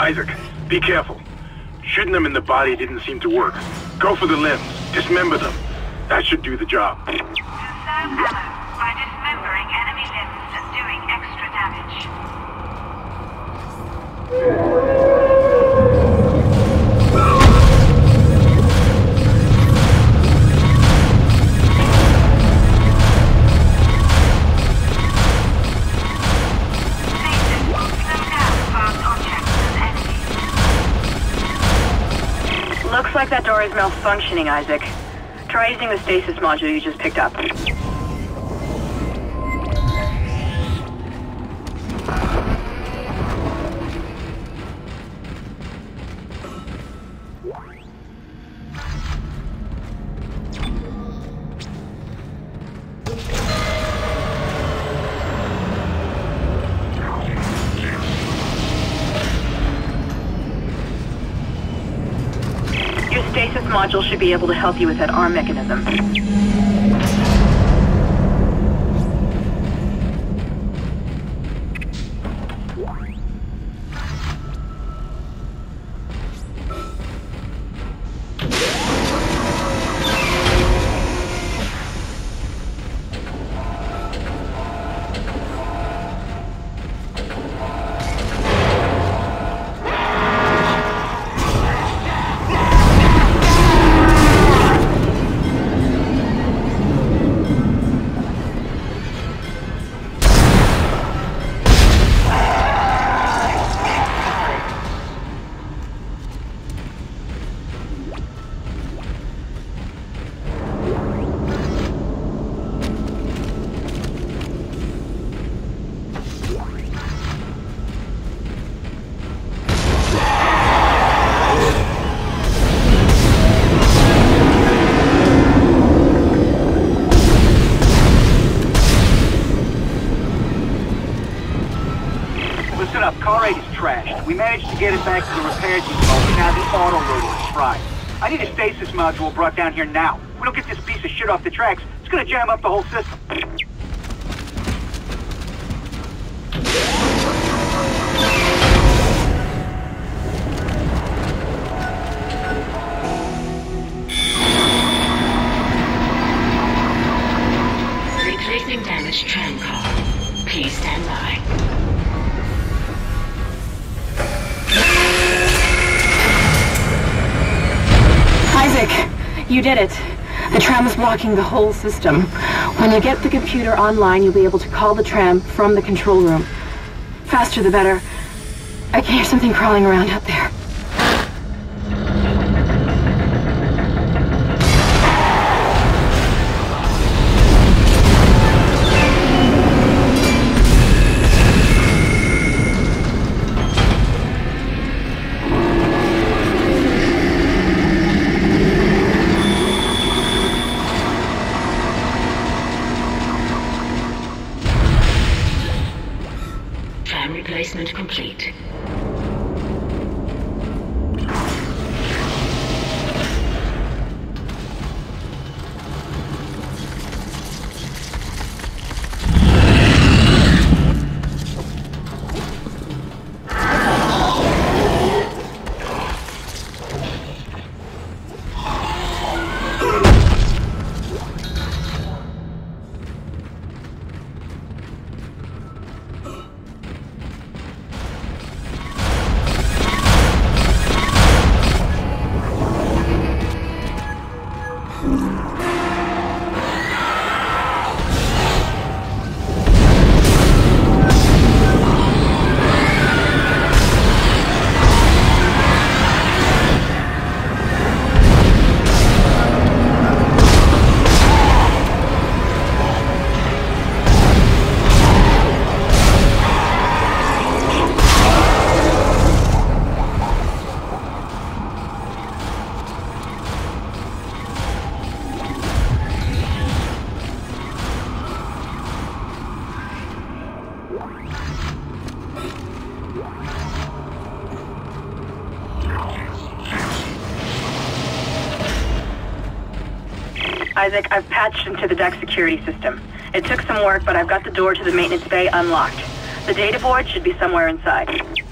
Isaac, be careful. Shooting them in the body didn't seem to work. Go for the limbs. Dismember them. That should do the job. Conserve ammo by dismembering enemy limbs and doing extra damage. Looks like that door is malfunctioning, Isaac. Try using the stasis module you just picked up. Stasis module should be able to help you with that arm mechanism. Car 8 is trashed. We managed to get it back to the repair depot, but now the auto loader is fried. I need a stasis module brought down here now. If we don't get this piece of shit off the tracks, it's gonna jam up the whole system. Replacing damaged tram car. Please stand by. Isaac, you did it. The tram is blocking the whole system. When you get the computer online, you'll be able to call the tram from the control room. Faster the better. I can hear something crawling around out there. Replacement complete. Isaac, I've patched into the deck security system. It took some work, but I've got the door to the maintenance bay unlocked. The data board should be somewhere inside.